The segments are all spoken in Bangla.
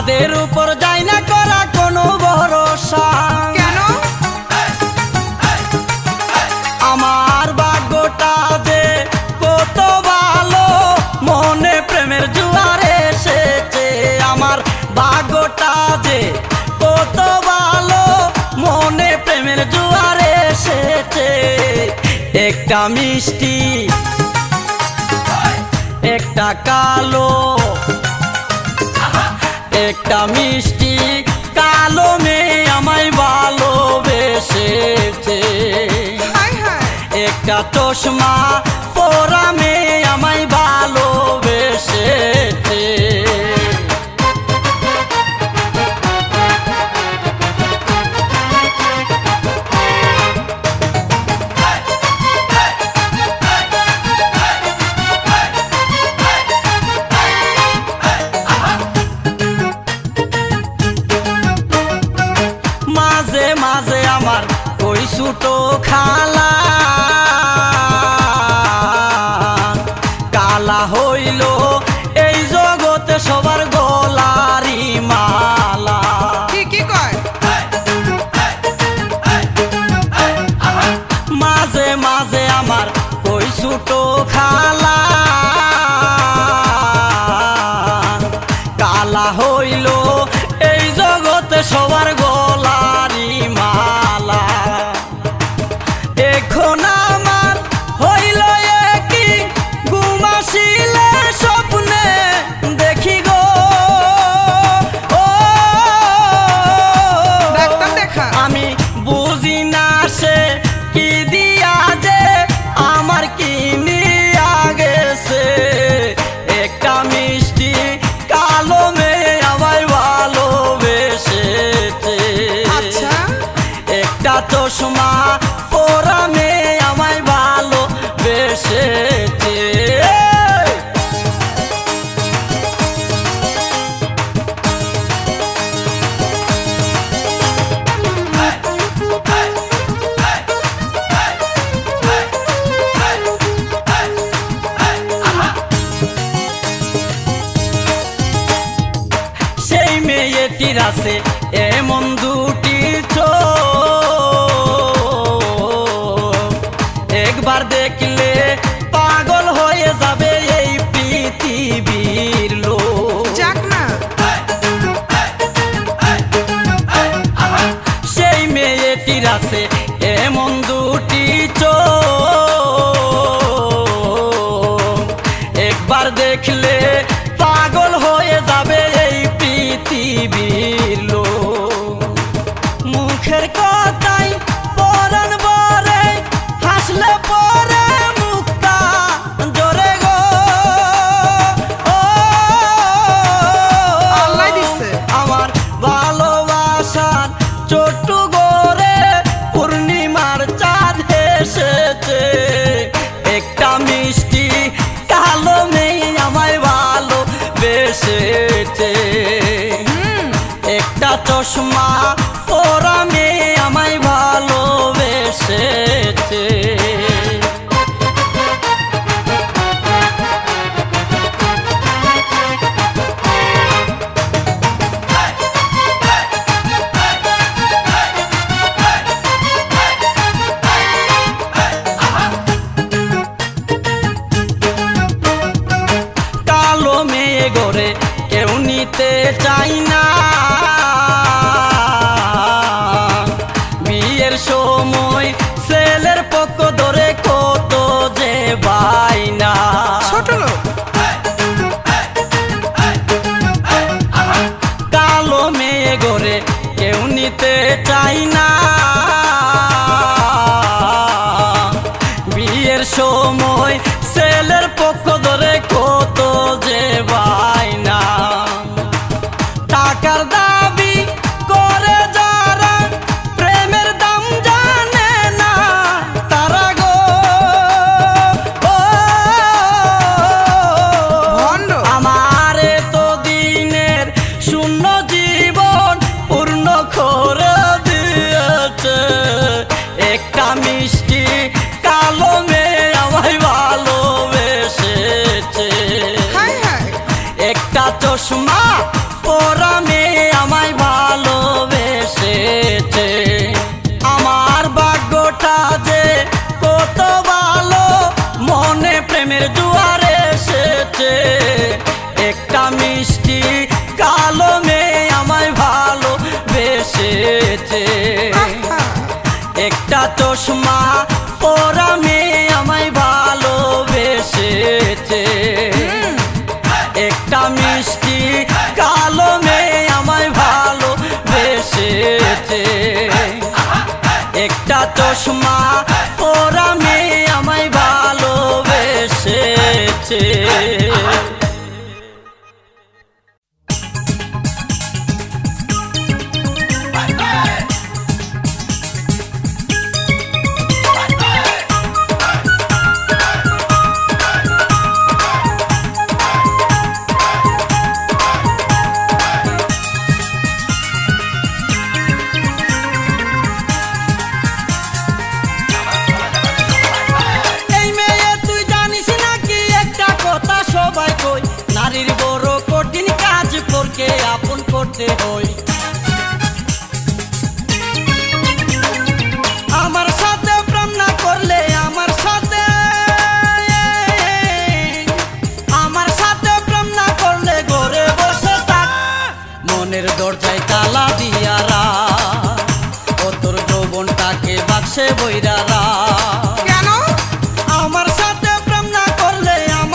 চাঁদের উপর যায় না করা কোনো ভরসা। কেন? আমার ভাগ্যটা যে কত ভালো, মনে প্রেমের জোয়ার এসেছে। আমার ভাগ্যটা যে কত ভালো, মনে প্রেমের জোয়ার এসেছে। একটা মিষ্টি একটা কালো, একটা মিষ্টি কালো মেয়ে আমায় ভালোবেসেছে। একটা চশমা পরা মেয়ে আমায় ভালোবেসেছে। মাঝে মাঝে আমার ওই ছোটো খালা কালা হইল এই জগতে সবার গলারি মালা। ঠিকই কয়। মাঝে মাঝে আমার ওই ছোটো খালা কালা হইল এই জগতে সবার গলারি মালা। এখন আমার হইল কি ঘুমাসিলে স্বপ্নে দেখি গো, আমি বুঝি না সে কি দিয়া যে আমার কি নিয়া গেছে। একটা মিষ্টি কালো মেয়ে আমায় ভালোবেসেছে। একটা চশমা পরা মেয়ে আমায় ভালোবেসেছে। সেই মেয়েটির আছে এমন দুটি চোখ, একবার দেখলে পাগল হয়ে যাবে এই পৃথিবীর লোক। সেই মেয়েটির আছে এমন দুটি চোখ, একবার দেখলে পাগল হয়ে যাবে এই পৃথিবীর লোক। মুখের কথাই পরাণ ভরে, হাসলে পরে মুক্তা জোরে গো। আমার ভালোবাসার ছোট্ট ঘরে পূর্ণিমার চাঁদ এসেছে। একটা মিষ্টি কালো মেয়ে আমায় ভালোবেসেছে। একটা চশমা পরা মেয়ে আমায় ভালোবেসেছে। কালো মেয়ে গড়ে কেউ নিতে চাই না, বিয়ের সময় ছেলের পক্ষ ধরে কত যে বাইনা। ছোট লোক। কালো মেয়ে গড়ে কেউ নিতে চাই না, বিয়ের সময় ছেলের পক্ষ ধরে কত যে বাইনা। টাকার দাবি করে যারা প্রেমের দাম জানে না তারা গো। আমার তো দিনের শূন্য জীবন পূর্ণ করে দিয়েছে। একটা মিষ্টি কালো মেয়ে আমায় ভালোবেসেছে। মনে প্রেমের জোয়ার এসেছে, একটা মিষ্টি কালো মেয়ে আমায় ভালোবেসেছে। একটা চশমা পরা মেয়ে আমায় ভালোবেসেছে, একটা মিষ্টি কালো মেয়ে আমায় ভালোবেসেছে। একটা চশমা পরা মেয়ে আমায় ভালোবেসেছে। নারীর বড় কঠিন কাজ করকে আপন করতে হয়। আমার সাথে প্রেম না করলে আমার সাথে প্রেম না করলে ঘরে বসে থাক, মনের দরজায় তালা দিয়া রাখ, ও তোর যৌবনটাকে বাক্সে বইরা রাখ। কেন? আমার সাথে প্রেম না করলে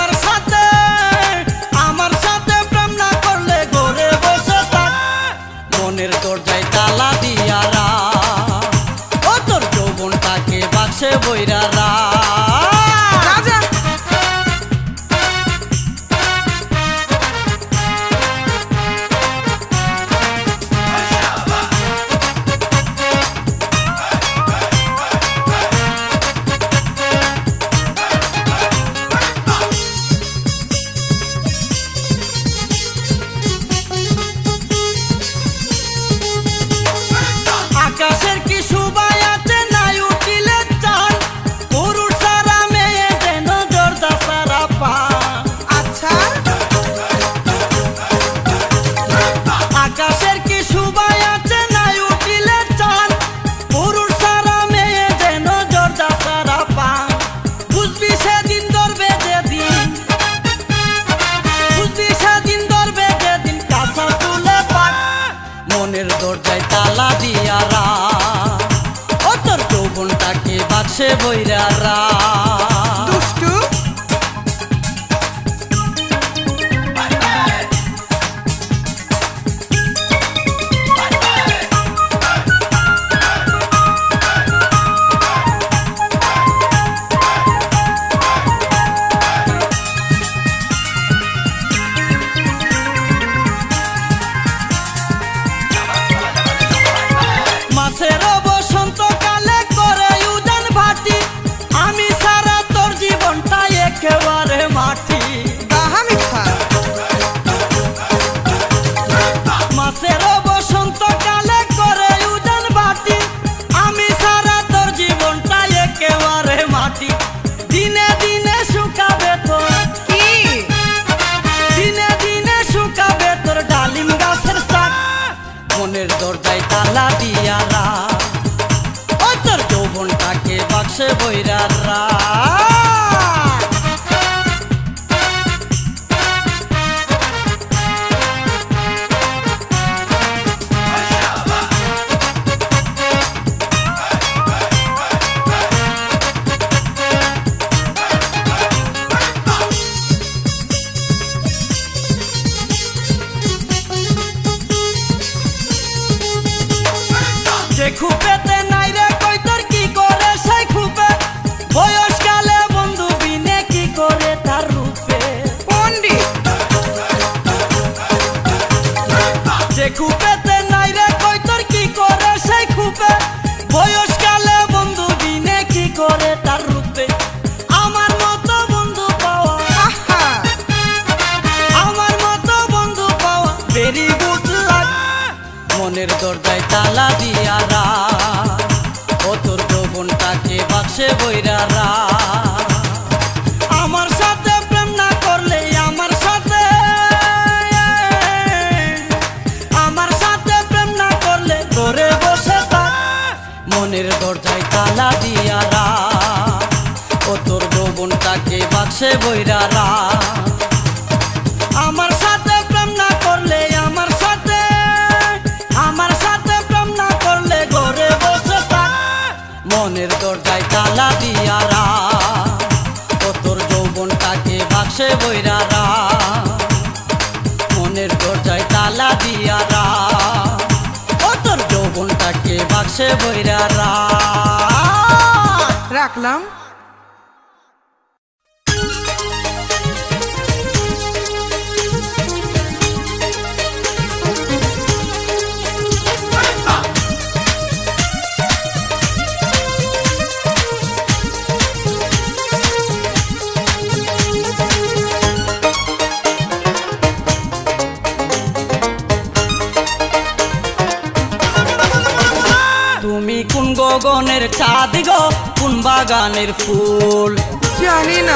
মনের দরজায় তালা দিয়া রাখ, ও তোর যৌবনটাকে বাক্সে বইরা রাখ। আকাশের কি শোভায় আছে নাই উঠিলে চাঁদ, পুরুষ সারা মেয়ে যেন জর্দা সারা পান। আচ্ছা, আকাশের কি শোভায় আছে নাই উঠিলে চাঁদ, পুরুষ সারা মেয়ে যেন জর্দা সারা পান। বুঝবি সেদিন ধরবে যেদিন, বুঝবি সেদিন ধরবে যেদিন কাঁচা তুলে পাক, মনের দরজায় তালা দিয়া রাখ, ও তোর যৌবনটাকে বাক্সে বইরা রাখ। দুষ্টু। মাছের বসন্তকালে করে উজান ভাটি, আমি সারা তোর জীবনটা একেবারে মাটি। গাহা মিথ্যা। মাছের বসন্তকালে করে উজান ভাটি, আমি সারা তোর জীবনটা একেবারে মাটি। দিনে দিনে শুকাবে তোর, কি? দিনে দিনে শুকাবে তোর ডালিম গাছের চাক, মনের দরজায় তালা দিয়া রাখ, ও তোর যৌবনটাকে বাক্সে বইরা রাখ। যে খুপেতে নাই রে কই তোর কি করে সেই খুপে, বয়সকালে যৌবনটাকে বাক্সে বইরা রাখ। আমার সাথে প্রেম না করলে আমার সাথে প্রেম না করলে ঘরে বসে থাক, মনের দরজায় তালা দিয়া রাখ। ও তোর যৌবনটাকে বাক্সে বইরা রাখ, মনের দরজায় তালা দিয়া রাখ। ও তোর যৌবনটাকে বাক্সে বইরা রাখ। রাখলাম। তুমি কোন গগনের চাঁদ গো, কোন বাগানের ফুল? জানি না।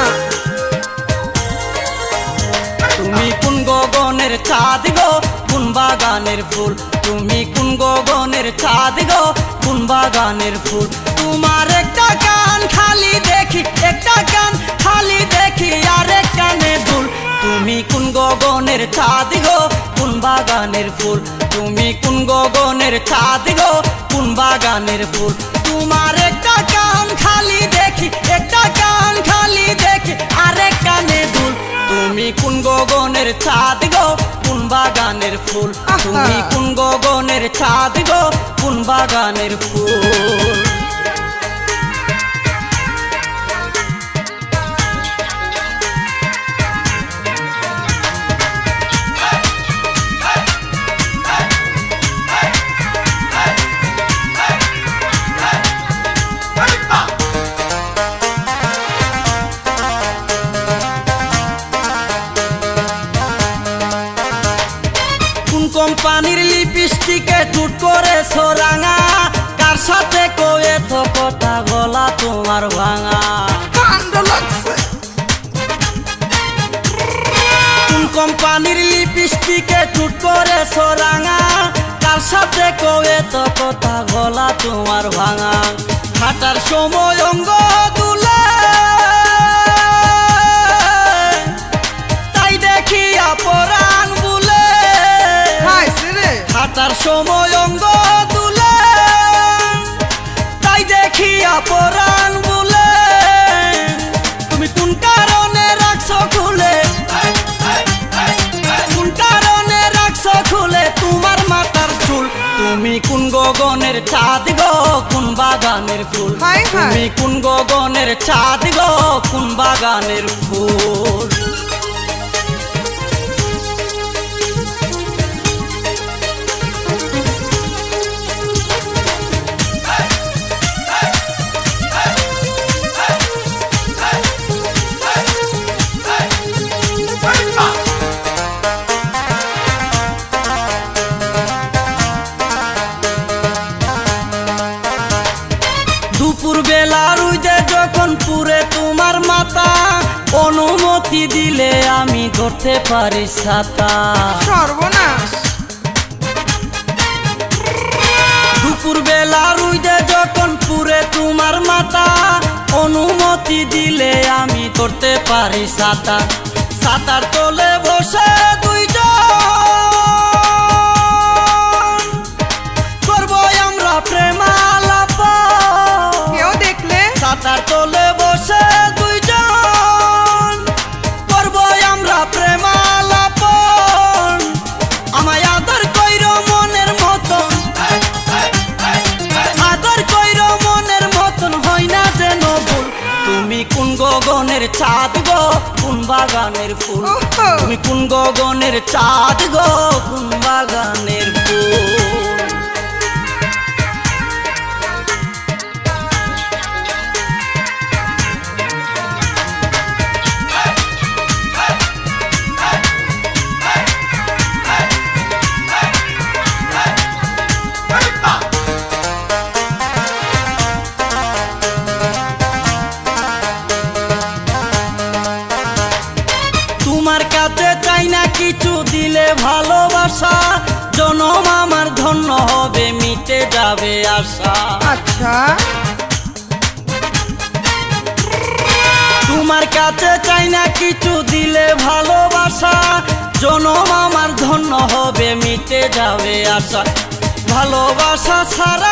তুমি কোন গগনের চাঁদ গো, কোন বাগানের ফুল? তুমি কোন গগনের চাঁদ গো, কোন বাগানের ফুল? তোমার একটা কান খালি দেখি, একটা কান খালি দেখি, আর এক কানে দুল। তুমি কোন গগনের চাঁদ গো, কোন বাগানের ফুল? তুমি কোন গগনের চাঁদ গো, কোন বাগানের ফুল? তোমার একটা কান খালি দেখি, একটা কান খালি দেখি, আর এক কানে দুল। তুমি কোন গগনের চাঁদ গো, কোন বাগানের ফুল? তুমি কোন গগনের চাঁদ গো, কোন বাগানের ফুল? কোম্পানির লিপস্টিকে টুট করে সোরাঙা, কার সাথে কয়ে তো কথা গলা তোমার ভাঙা? ঠান্ডা লাগছে। কোন কোম্পানির লিপস্টিকে টুট করে সোরাঙা, কার সাথে কয়ে তো কথা গলা তোমার ভাঙা? হাঁটার সময় অঙ্গ দুলে, তাই দেখিয়া পরাণ বুলে। হাঁটার সময় অঙ্গ তুলে, তাই দেখিয়া পরাণ বলে। তুমি কোন কারণে রাখছো খুলে, কোন কারণে রাখছো খুলে তোমার মাথার চুল? তুমি কোন গগনের চাঁদ গো, কোন বাগানের ফুল? তুমি কোন গগনের চাঁদ গো, কোন বাগানের ফুল? দুপুর বেলা রুইদে যখন পুরে তোমার মাথা, অনুমতি দিলে আমি ধরতে পারি ছাতা। সর্বনাশ। দুপুর বেলা রুইদে যখন পুরে তোমার মাথা, অনুমতি দিলে আমি ধরতে পারি ছাতা। ছাতার তলে বসে দুইজন করবো আমরা প্রেমালাপ। কেউ দেখলে? ছাতার তলে বসে দুইজন করবো আমরা প্রেমালাপ। আমায় আদর কইর মনের মতন, আদর কইর মনের মতন, হয় না যেন ভুল। তুমি কোন গগনের চাঁদ গো, কোন বাগানের ফুল? তুমি কোন গগনের চাঁদ গো, কোন বাগানের ফুল? তোমার কাছে চাই না কিছু, দিলে ভালোবাসা, জনম আমার ধন্য হবে, মিটে যাবে আশা। আচ্ছা। তোমার কাছে চাই না কিছু, দিলে ভালোবাসা জনম আমার ধন্য হবে, মিটে যাবে আশা। ভালোবাসা ছাড়া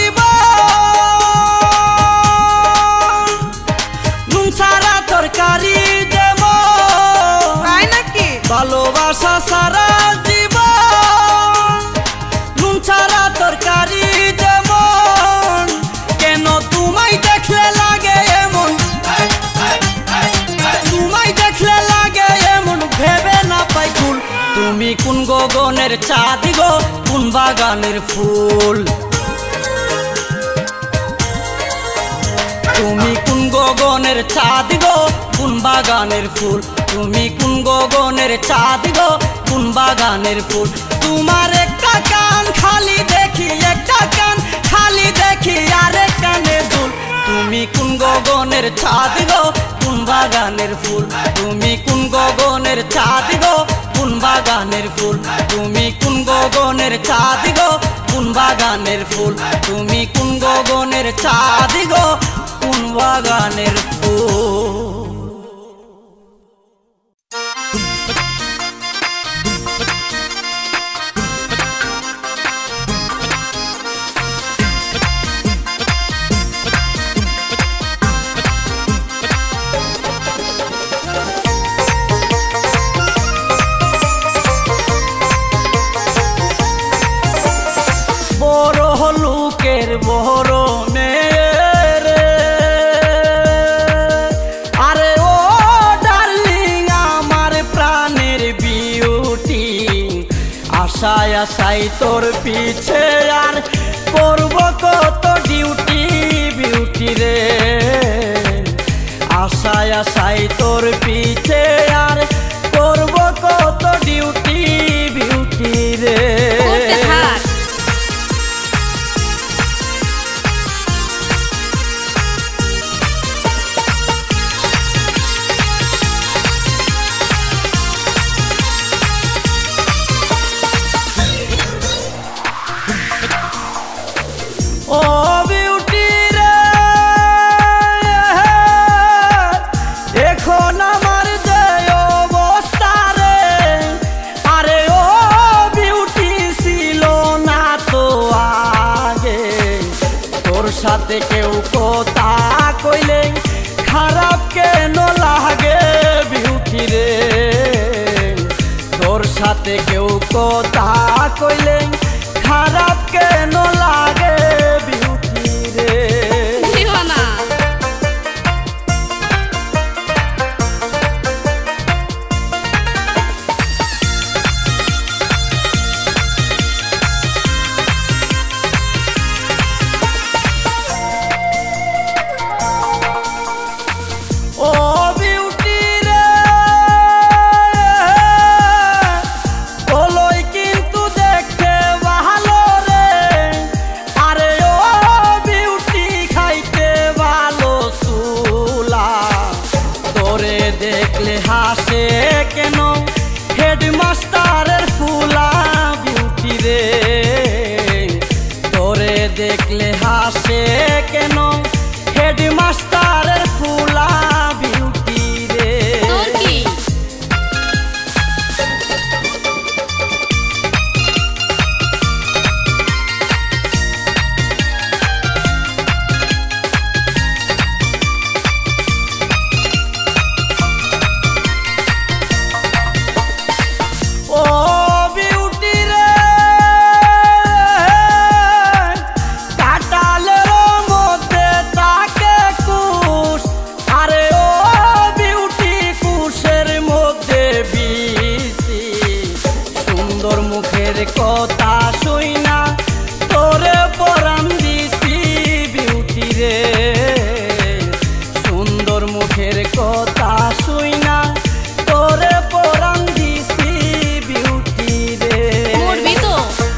জীবন নুন ছাড়া তরকারি যেমন, তাই নাকি? ভালোবাসা ছাড়া জীবন নুন ছাড়া তরকারি যেমন, কেন তোমায় দেখলে লাগে এমন, তোমায় দেখলে লাগে এমন, ভেবে না পাই কুল। তুমি কোন গগনের চাঁদ গো, কোন বাগানের ফুল, তুমি কোন গগনের চাঁদ গো, কোন বাগানের ফুল, তুমি কোন গগনের চাঁদ গো, কোন বাগানের ফুল। তোমার একটা কান খালি দেখি, একটা কান খালি দেখি, আরেক কানে দুল। তুমি কোন গগনের চাঁদ গো, কোন বাগানের ফুল, তুমি কোন গগনের চাঁদ গো, কোন বাগানের ফুল, তুমি কোন গগনের চাঁদ গো, কোন বাগানের ফুল, তুমি কোন গগনের চাঁদ গো, কোন বাগানের ফুল। বড় লোকের বড় মেয়ে রে, আরে ও ডার্লিং আমার প্রাণের বিউটি, আশায় আশায় তোর পিছে আর করব কত ডিউটি, বিউটি রে আশায় আশায় তোর পিছে আর করব কত ডিউটি, বিউটি রে। ও বিউটি রে এখন আমার যে অবস্থা রে, আরে ও বিউটি ছিল না তো আগে, তোর সাথে কেউ কথা কইলে খারাপ কেন লাগে, বিউটি রে তোর সাথে কেউ কথা কইলে খারাপ কেন লাগে, বিউটি রে। ও বিউটি রে ওলই কিন্তু দেখতে ভালো রে, আরে ও বিউটি খাইতে ভালো সুলা, তোরে দেখলে হাসে কেন হেডমাস্টারের ফুলা, বিউটি রে তোরে দেখলে হাসে কেন হেডমাস্টারের ফুলা, বিউটি রে। ও বিউটি রে কাটালের মধ্যে তাকে কুশ, আরে ও বিউটি কুশের মধ্যে বিসি, সুন্দর মুখের কথা শুই না তোরে পরাণ দিছি, বিউটি রে সুন্দর মুখের কথা শুই না তোরে পরাণ দিছি, বিউটি রে। মরবি তো।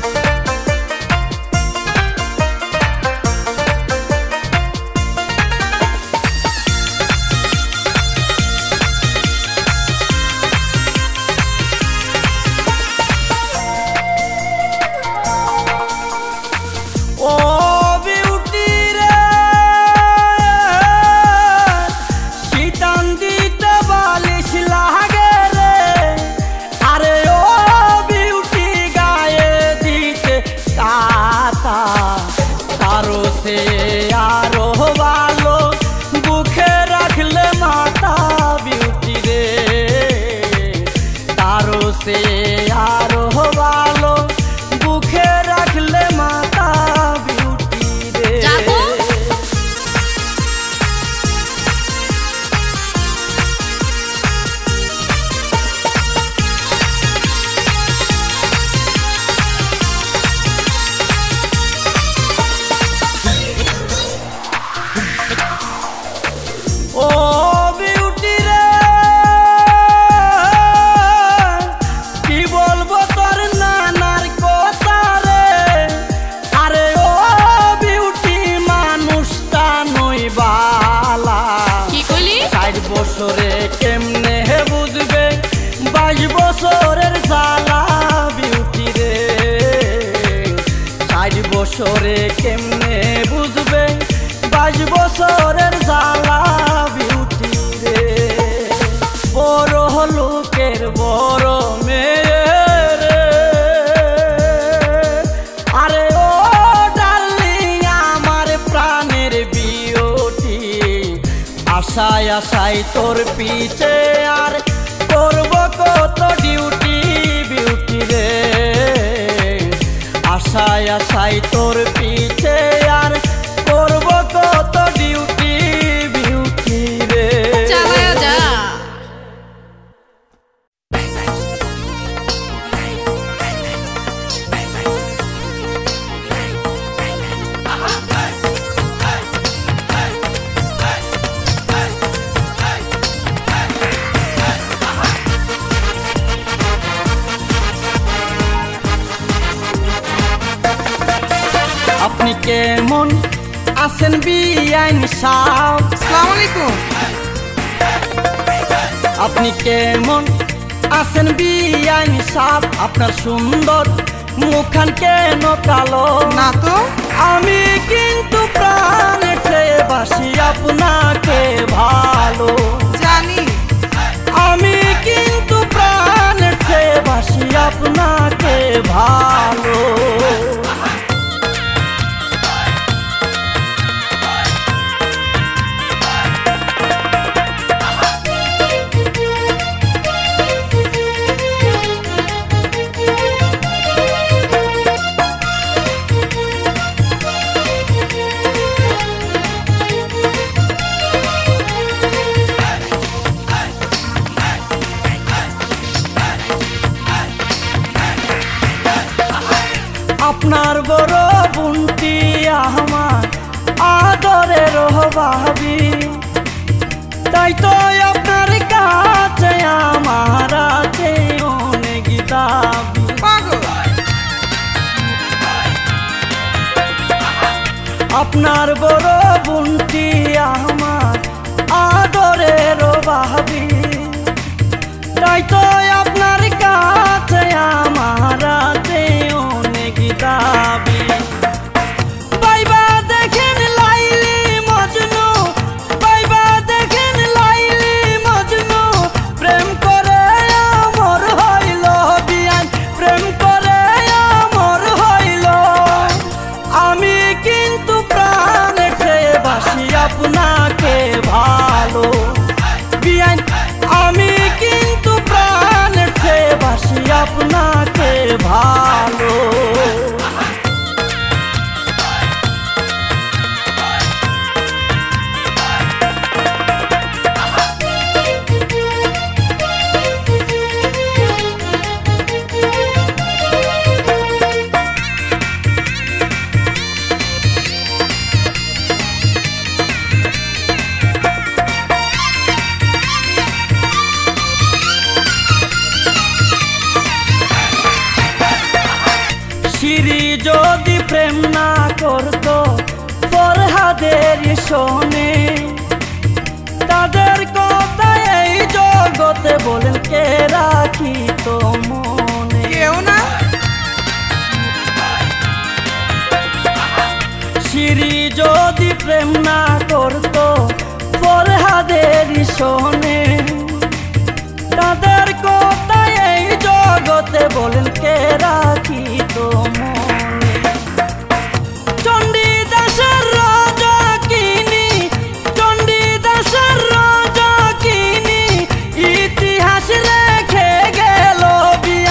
ও বিউটি রে শীতান্তি সে আরো ভালো বুকে রাখলে মাতা বিউটি রে। ও বিউটি রে কি বলবো তোর নানার কথা রে। আরে ও বিউটি মানুষটা নই বালা। কি কইলি? 60 বছরে কেমনে বুঝবে 22 বছরের জ্বালা বিউটি রে। 60 বছরে কেমনে বুঝবে 22 বছরের জ্বালা বিউটি রে। বড় লোকের বড় মেয়ে রে। আরে ও ডার্লিং আমার প্রাণের বিউটি। আশায় আশায় তোর পিছে আর করব কত ডিউটি বিউটি রে। আশায় আশায় তোর পিছে আর করব কত ডিউটি বিউটি রে। চালায়া যা। আপনি কেমন আছেন বিআইন সাহেব? আসসালামু আলাইকুম। আপনি কেমন আছেন বিআইন সাহেব? আপনার সুন্দর মুখখান কেন কালো? না তো। আমি কিন্তু প্রাণের চেয়ে বাসি আপনাকে ভালো। জানি। আমি কিন্তু প্রাণের চেয়ে বাসি আপনাকে ভালো। আপনার বড় বোনটি আমার আদরের ভাবি। তাই তো আপনার কাছে আমার আছে অনেক দাবি। পাগল। আপনার বড় বোনটি আমার আদরের ভাবি। তাই তো আপনার কাছে আমার আছে অনেক দাবি। পাইবা দেখেন লাইলি মজনু, পাইবা দেখেন লাইলি মজনু। প্রেম করে আমর হইল বিয়ান, প্রেম করে আমর হইল। আমি কিন্তু প্রাণের চেয়ে বাসি আপনাকে ভালো বিয়ান। আমি কিন্তু প্রাণের চেয়ে বাসি আপনাকে ভালো। সিঁড়ি যদি প্রেম না করতো ফরহাদের শোনে, তাদের কথা এই জগতে বলেন কে রাখিত মনে। কেউ না। সিঁড়ি যদি প্রেম না করতো ফরহাদের শোনে, তাদের কথা এই জগতে বলেন কে রাখিত মনে। চণ্ডীদাসের রাজা কিনি, চণ্ডীদাসের রাজা কিনি, ইতিহাস রেখে গেল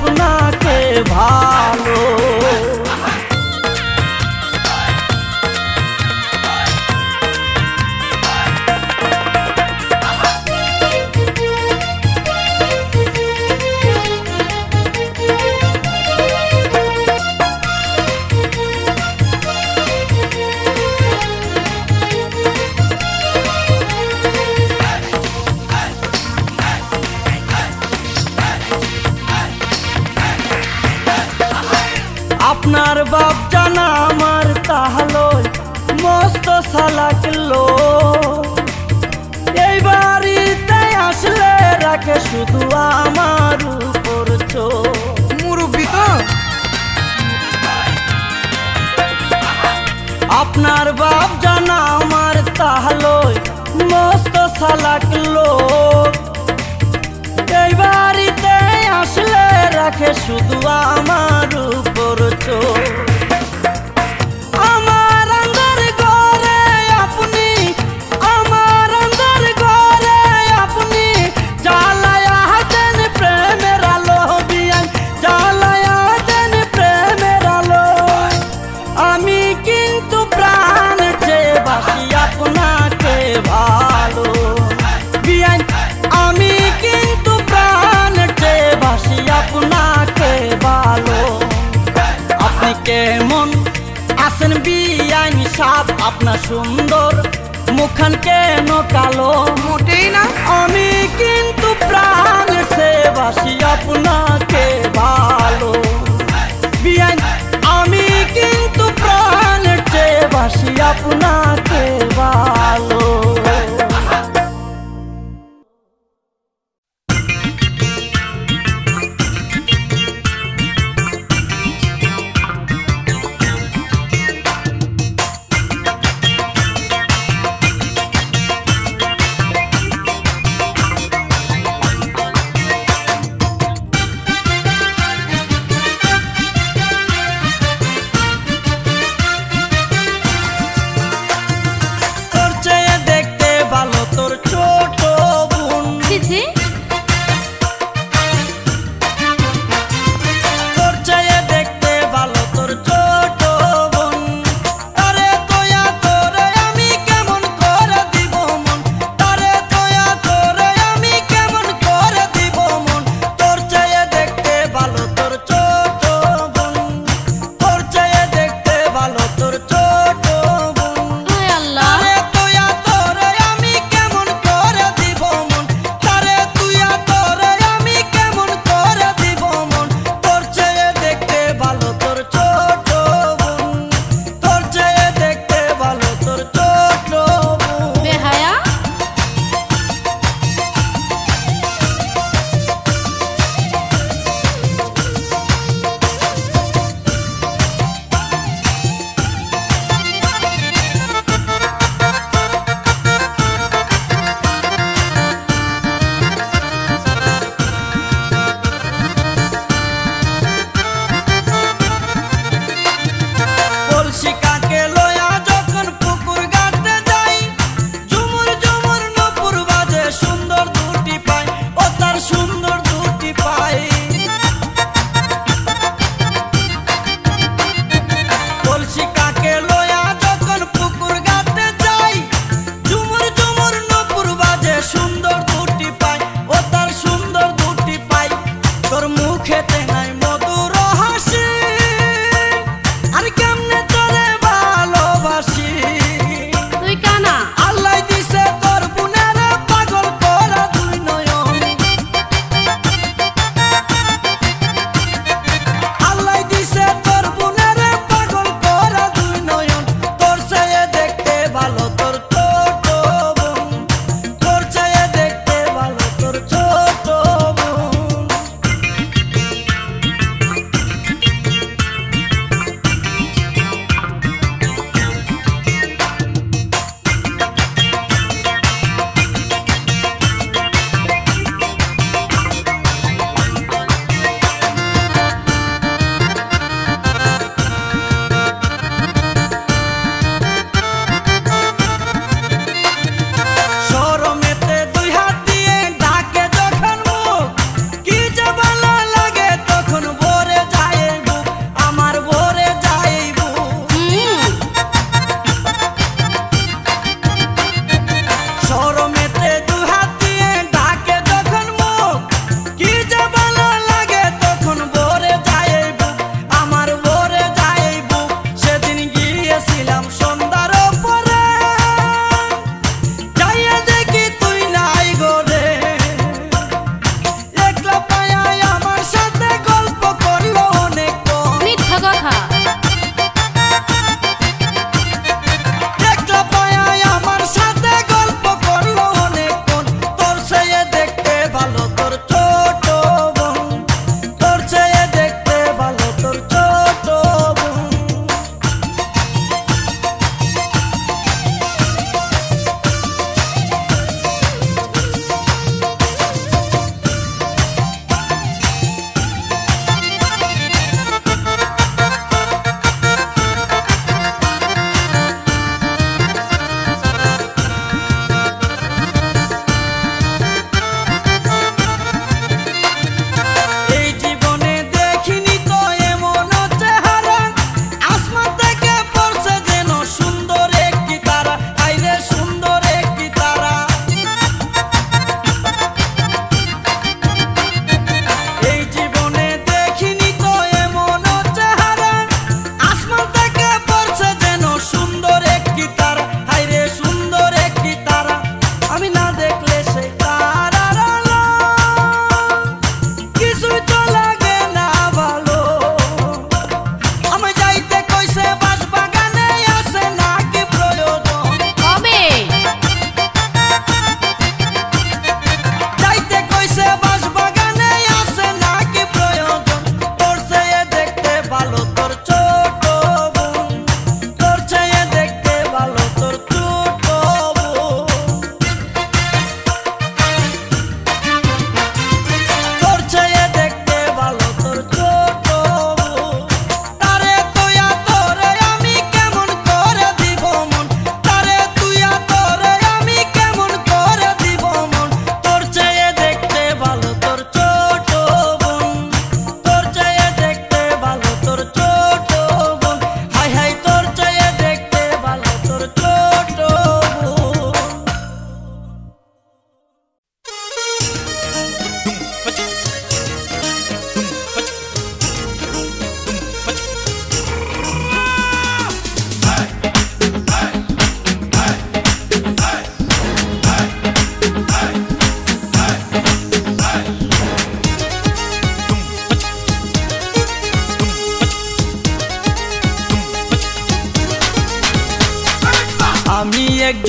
আপনাকে ভালো। আপনার বাপ জানা আমার তাহলো মস্ত সালাক লোক, এই বাড়িতে আসলে রাখে শুধু আমার উপর চোখ। মুরব্বি তো। আপনার বাপ জানা আমার তাহলো মস্ত সালাক লোক, এই বাড়িতে আসলে রাখে শুধু আমার উপর চোখ। আমার আন্দার ঘরে আপনি, আমার আন্দার ঘরে আপনি জ্বালায়া দেন প্রেমের আলো, বিয়ান জ্বালায়া দেন প্রেমের আলো। আমি কিন্তু প্রাণ চেয়ে বাসি আপনাকে ভালো, বিয়ান আমি কিন্তু প্রাণ চেয়ে বাসি আপনাকে ভালো। আপনি কেমন আছেন বিয়ান সাপ, আপনার সুন্দর মুখখান কেন কালো? মোটেই না। আমি কিন্তু প্রাণ চেয়ে বাসি আপনাকে ভালো, বিয়ান আমি কিন্তু প্রাণ চেয়ে বাসি আপনাকে ভালো।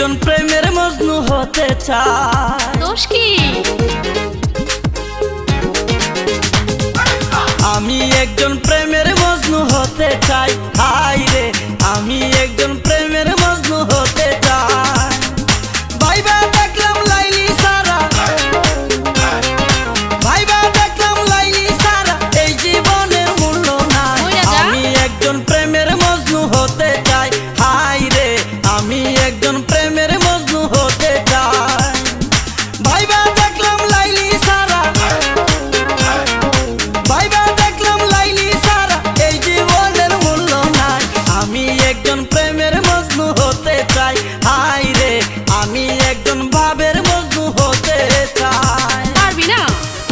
একজন প্রেমের মজনু হতে চাই। দোষ কি? আমি একজন প্রেমের মজনু হতে চাই, হাই রে আমি একজন প্রেমের মজনু হতে চাই। ভাইবা দেখলাম লাইলি সারা, ভাইবা দেখলাম লাইলি সারা, এই জীবনের মূল্য নাই। আমি একজন প্রেমের মজনু হতে চাই, হাই রে আমি একজন প্রেমের মজনু হতে চাই। ভাইবা দেখলাম লাইলি সারা, ভাইবা দেখলাম লাইলি সারা, এই জীবনের মূল্য নাই। আমি একজন প্রেমের মজনু হতে চাই, হাই রে আমি একজন ভাবের মজনু হতে চাই। পারবি না?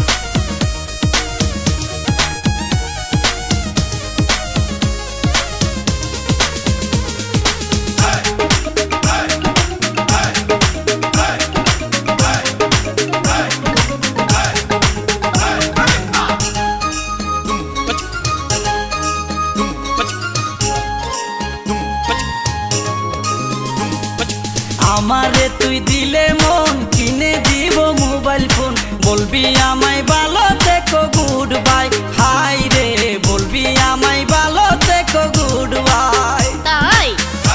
আমারে তুই দিলে মন, কিনে দিব মোবাইল ফোন, বলবি আমায় ভালো থেকো গুড বাই, হাই রে বলবি আমায় ভালো থেকো গুড বাই। তাই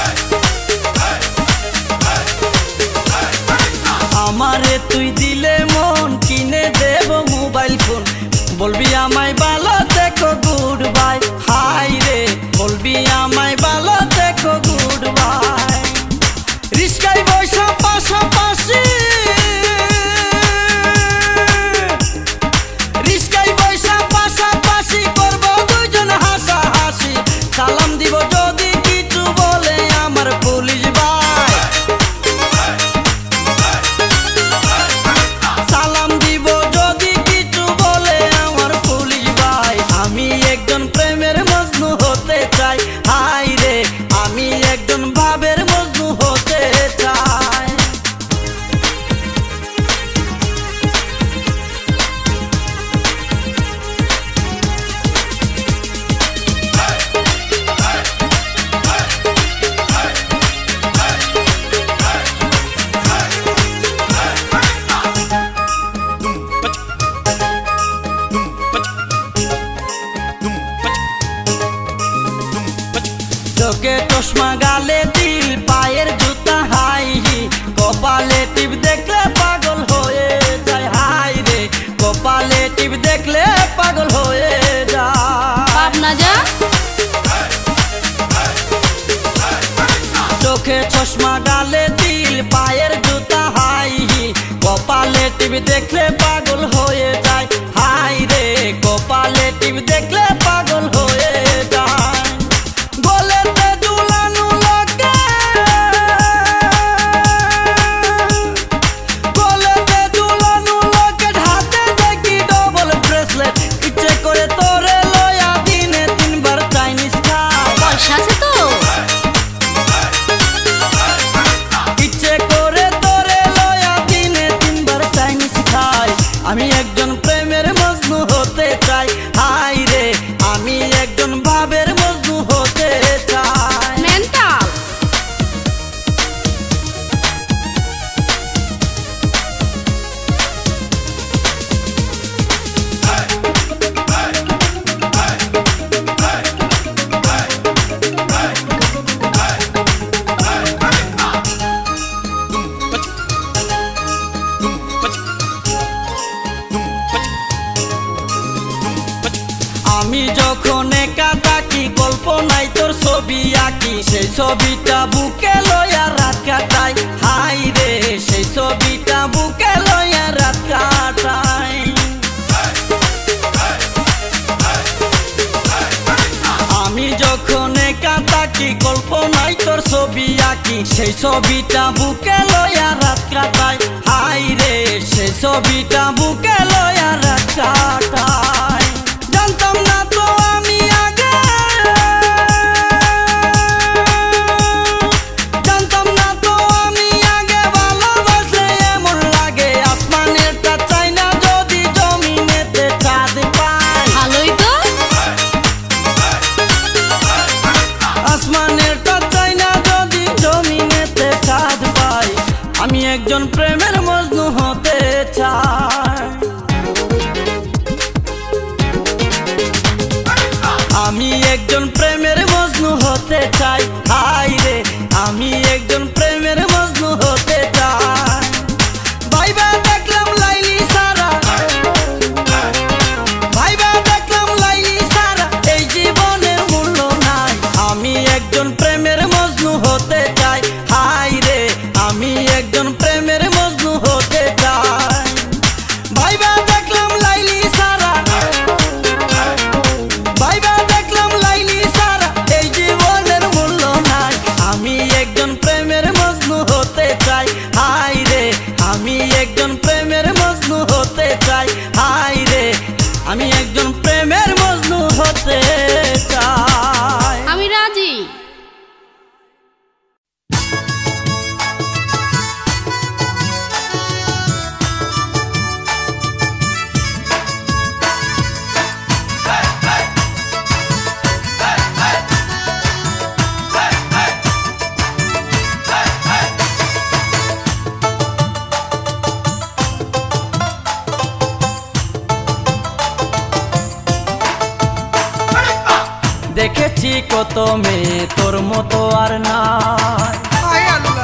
আমারে তুই দিলে মন, কিনে দেব মোবাইল ফোন, বলবি আমায় ভালো থেকো গুড বাই, হাই রে বলবি আমায় ভালো থেকো গুড বাই। রিস্কাই বৈশা পাশাপাশি, রিস্কাই বৈশা পাশাপাশি, করব দুজন হাসাহাসি, সালাম দিব যদি কিছু বলে আমার পুলিশ ভাই, সালাম দিব যদি কিছু বলে আমার পুলিশ ভাই। আমি একজন প্রেমের মজনু হতে চাই, হাই রে আমি একজন ভাবের মজনু হতে চাই। চোখে চশমা, গালে তিল, পায়ের জুতা হাই হিল, কপালে টিপ দেখলে পাগল হয়ে যায়, হাই রে কপালে টিপ দেখলে পাগল হয়ে যায়। পাপ না যা। চোখে চশমা, গালে তিল, পায়ের জুতা হাই হিল, কপালে টিপ দেখলে পাগল হয়ে যায়, হাই রে কপালে টিপ দেখলে পাগল হয়ে যায়। গলেতে ঝুলানো লকেট, গলেতে ঝুলানো লকেট, হাতে দেখি ডবল ব্রেসলেট, ইচ্ছে করে তোরে লয়া দিনে 3 বার চাইনিজ খাই। পয়সা আছে তো? ইচ্ছে করে তোরে লয়া দিনে 3 বার চাইনিজ খাই। আমি একজন প্রেমের মজনু হতে চাই, হাই রে আমি একজন ভাবের মজনু হতে চাই। মেন্টাল। আমি যখন একা থাকি, কল্পনায় তোর ছবি আঁকি, সেই ছবিটা বুকে লয়া রাত কাটাই, হাই রে সেই ছবিটা বুকে লয়া রাত কাটাই। আমি যখন একা থাকি, কল্পনায় তোর ছবি আঁকি, সেই ছবিটা বুকে লয়া রাত কাটাই, হাই রে সেই ছবিটা বুকে লয়া রাত কাটাই। জানতাম না তো আমি আগে, জানতাম না তো আমি আগে, ভালোবাসলে এমন লাগে, আসমানেরটা চাই না যদি জমিনেতে চাঁদ পাই। ভালোই তো। আসমানেরটা চাই না যদি জমিনেতে চাঁদ পাই। আমি একজন প্রেমের মজনু হতে চাই, হাই রে আমি একজন প্রেমের মজনু হতে চাই। ভাইবা দেখলাম লাইলি সারা, ভাইবা দেখলাম লাইলি সারা এই জীবনের মূল্য নাই। আমি একজন প্রেমের মজনু হতে চাই, হাই রে আমি একজন প্রেমের মজনু হতে চাই। ভাইবা দেখলাম লাইলি সারা, ভাইবা দেখলাম লাইলি সারা এই জীবনের মূল্য নাই। আমি একজন প্রেমের মজনু হতে চাই, হাই রে আমি একজন প্রেমের মজনু হতে চাই, হাই রে আমি একজন প্রেমের মজনু হতে চাই। আমি রাজি। দেখেছি কত মেয়ে তোর মতো আর নাই, হায় আল্লাহ।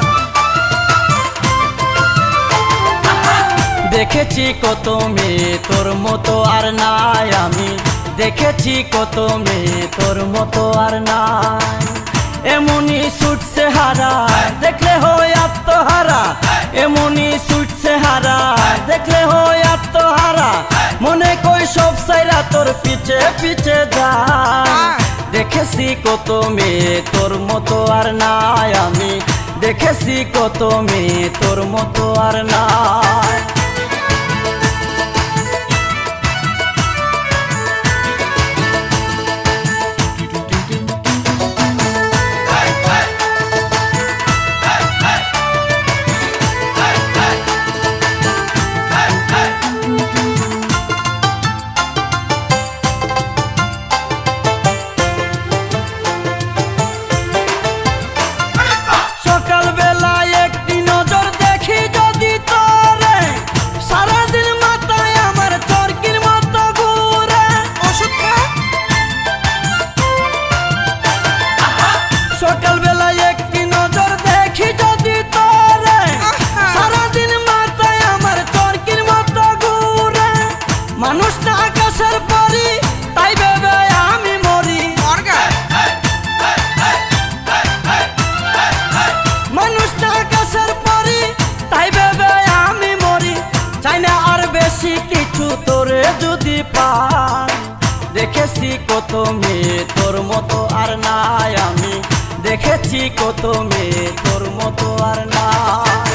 দেখেছি কত মেয়ে তোর মতো আর নাই। আমি দেখেছি কত মেয়ে তোর মতো আর নাই। এমনই ছুটছে হারা দেখলে হয় আত্মহারা, এমনই ছুটছে হারা দেখলে হয় আত্মহারা। মনে কই সব সাইরা তোর পিছে পিছে যায়। দেখেছি কত মেয়ে তোর মতো আর নাই। আমি দেখেছি কত মেয়ে তোর মতো আর নাই। তোরে যদি পাই দেখেছি কত মেয়ে তোর মতো আর নাই। আমি দেখেছি কত মেয়ে তোর মতো আর নাই।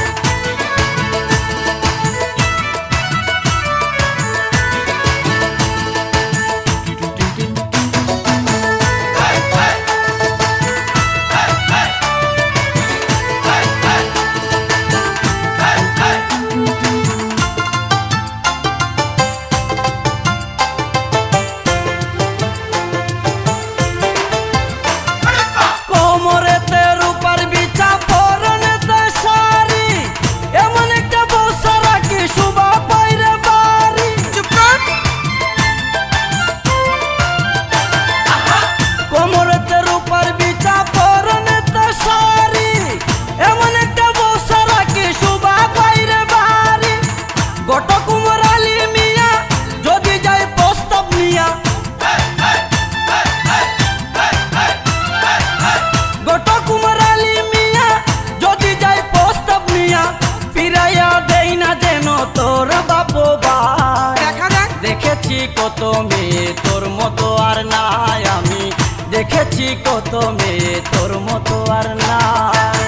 কত মেয়ে তোর মতো আর নাই। আমি দেখেছি কত মেয়ে তোর মতো আর নাই।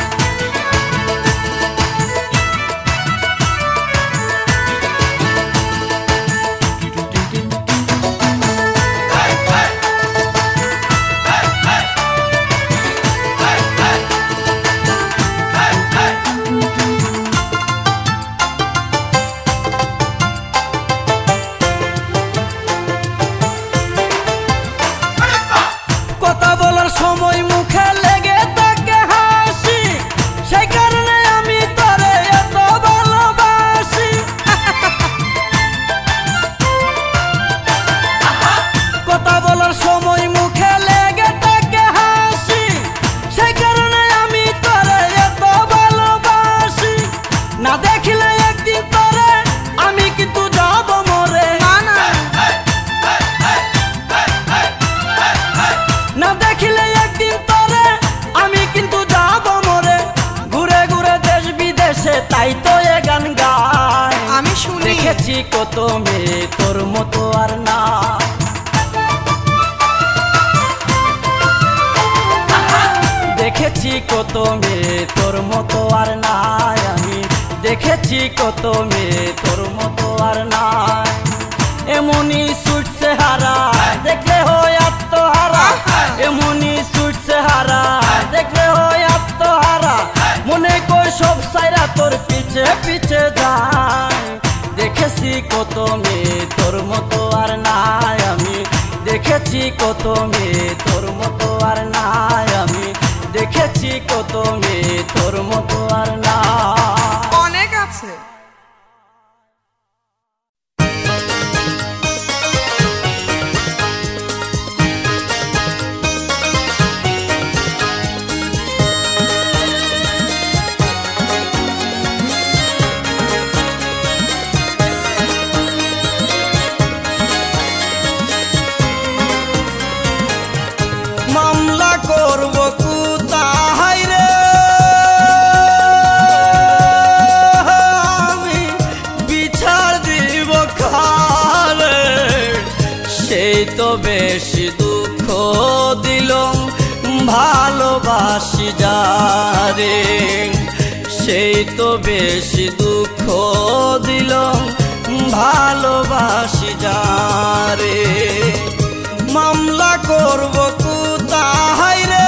সময় মুখে লেগে থাকে হাসি, কত মেয়ে তোর মতো আর না। দেখেছি কত মেয়ে তোর মতো আর নাই, আমি দেখেছি কত মেয়ে তোর মতো আর নাই। এমনি সুট চেহারা দেখলে হয় আত্মহারা, এমনি সুট চেহারা দেখলে হয় আত্মহারা। মনে কই সব সাইরা তোর পিছে পিছে যায়। দেখেছি কত মেয়ে তোর মতো আর নাই, আমি দেখেছি কত মেয়ে তোর মতো আর নাই, আমি দেখেছি কত মেয়ে তোর মতো আর নাই। অনেক আছে। মামলা করব কোথায় রে, আমি বিচার দিব কারে। সেই তো বেশি দুঃখ দিলাম ভালোবাসি যারে, সেই তো বেশি দুঃখ দিলাম ভালোবাসি যারে। মামলা করব কোথায় রে,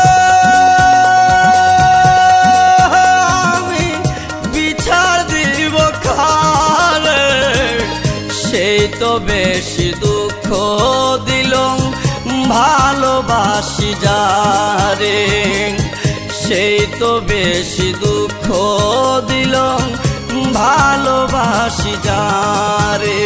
আমি বিচার দিব কারে। সেই তো বেশি দুঃখ দিলাম ভালোবাসি যারে, সেই তো বেশি দুঃখ দিলাম ভালোবাসি যারে।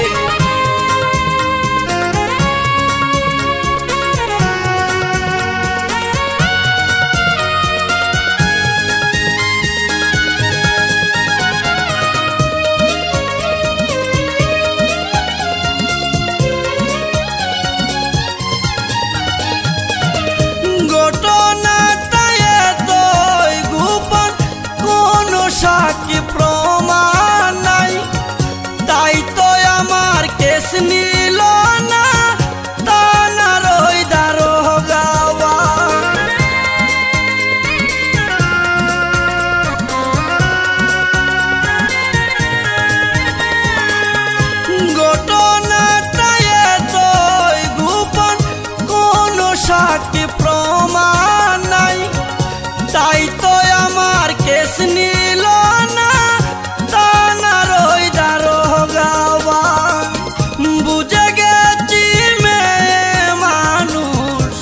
সাক্ষী প্রমাণ নাই, তাই তো আমার কেস নিল না, তা না রই দারোগা। ঘটনাটাই এতই গোপন, কোনো সাক্ষী প্রমাণ নাই, তাই তো আমার কেস নিল না, তা না রই দারোগা। বুঝে গেছি মেয়ে মানুষ,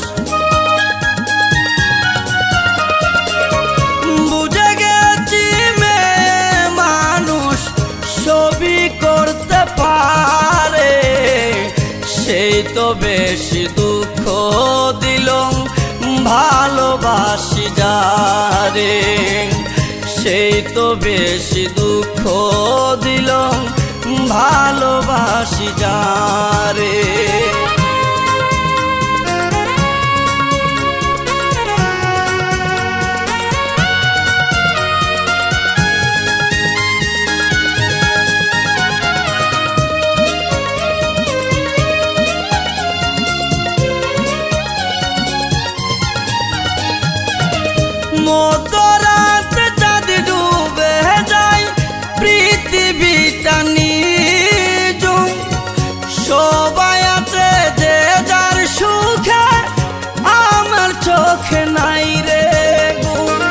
বুঝে গেছি মেয়ে মানুষ সবই করতে পারে। সেই তো বেশি দুঃখ দিলাম ভালোবাসি যারে, সেই তো বেশি দুঃখ দিলাম ভালোবাসি যারে। মধ্যরাত চাঁদ ডুবে যায়, পৃথিবীটা নিঝুম, সবাই আছে যে যার সুখে, আমার চোখে নাই রে ঘুম।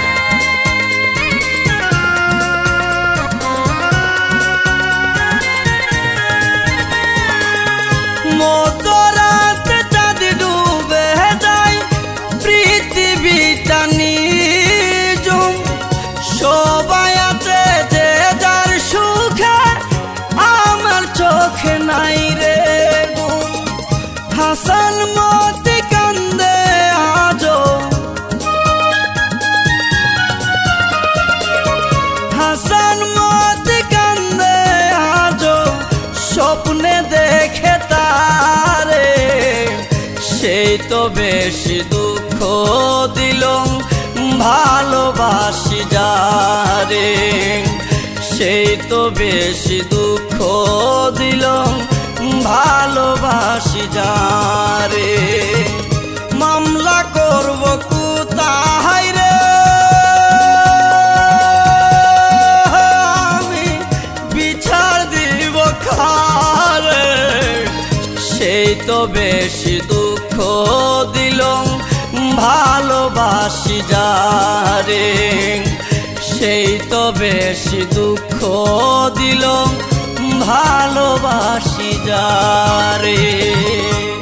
মধ্যরাত চাঁদ ডুবে যায়, পৃথিবীটা নিঝুম, সবাই আছে যে যার সুখে, আমার চোখে নাই রে ঘুম। হাসান মতি কান্দে আজো, হাসান মতি কান্দে আজো, স্বপ্নে দেখে তারে। সেই তো বেশি দুঃখ দিলাম ভালোবাসি যারে, সেই তো বেশি দুঃখ দিল ভালোবাসি যারে মামলা করব কোথায় রে আমি বিচার দিব কারে সেই তো বেশি দুঃখ দিল ভালোবাসি যারে সেই তো বেশি দুঃখ দিল ভালোবাসি যারে।